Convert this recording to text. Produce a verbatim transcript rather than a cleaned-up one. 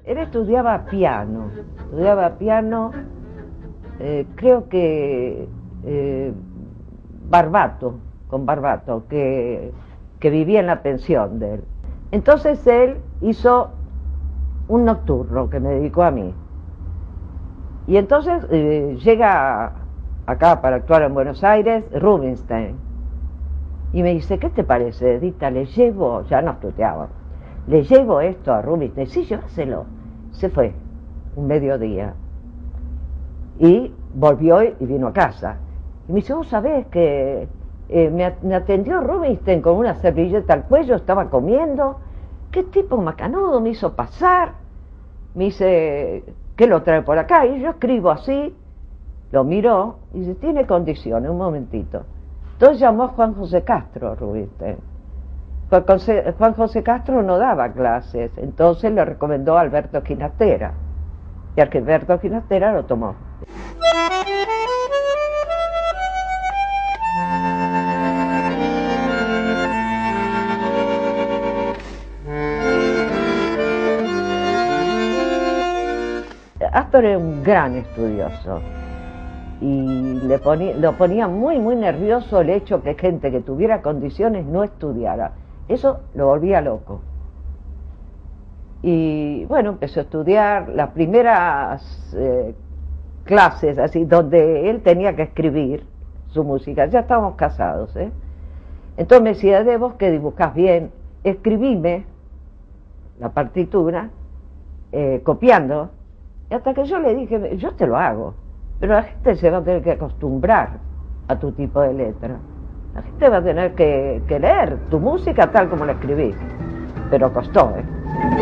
Él estudiaba piano, estudiaba piano, eh, creo que eh, Barbato, con Barbato, que, que vivía en la pensión de él. Entonces él hizo un nocturno que me dedicó a mí. Y entonces eh, llega acá para actuar en Buenos Aires Rubinstein. Y me dice, ¿qué te parece, Edita? Le llevo, ya no estudiaba, le llevo esto a Rubinstein. Sí, llévaselo. Se fue, un mediodía. Y volvió y vino a casa. Y me dice, vos sabés que eh, me, me atendió Rubinstein con una servilleta al cuello, estaba comiendo. ¿Qué tipo macanudo? Me hizo pasar. Me dice, ¿qué lo trae por acá? Y yo escribo así, lo miró y dice, tiene condiciones, un momentito. Entonces llamó a Juan José Castro, Rubinstein. Juan José Castro no daba clases, entonces le recomendó a Alberto Ginastera. Y Alberto Ginastera lo tomó. Astor era un gran estudioso y le ponía, lo ponía muy muy nervioso el hecho que gente que tuviera condiciones no estudiara. Eso lo volvía loco. Y bueno, empezó a estudiar las primeras eh, clases así donde él tenía que escribir su música. Ya estábamos casados, ¿eh? Entonces me decía, de vos que dibujás bien, escribime la partitura eh, copiando. Y hasta que yo le dije, yo te lo hago, pero la gente se va a tener que acostumbrar a tu tipo de letra. La gente va a tener que, que leer tu música tal como la escribís. Pero costó, ¿eh?